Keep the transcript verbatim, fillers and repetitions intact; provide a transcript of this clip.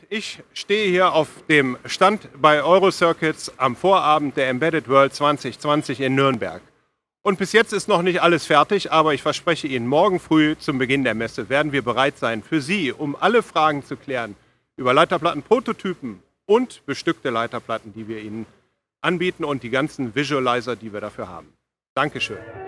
Ich stehe hier auf dem Stand bei Eurocircuits am Vorabend der Embedded World zwanzig zwanzig in Nürnberg. Und bis jetzt ist noch nicht alles fertig, aber ich verspreche Ihnen, morgen früh zum Beginn der Messe werden wir bereit sein für Sie, um alle Fragen zu klären über Leiterplatten-Prototypen und bestückte Leiterplatten, die wir Ihnen anbieten und die ganzen Visualizer, die wir dafür haben. Dankeschön.